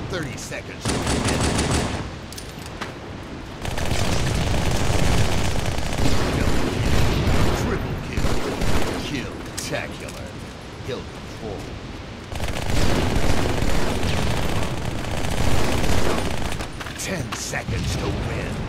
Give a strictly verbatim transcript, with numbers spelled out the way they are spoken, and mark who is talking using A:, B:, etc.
A: thirty seconds to win. Triple kill. Kill-tacular. Kill control. Ten seconds to win.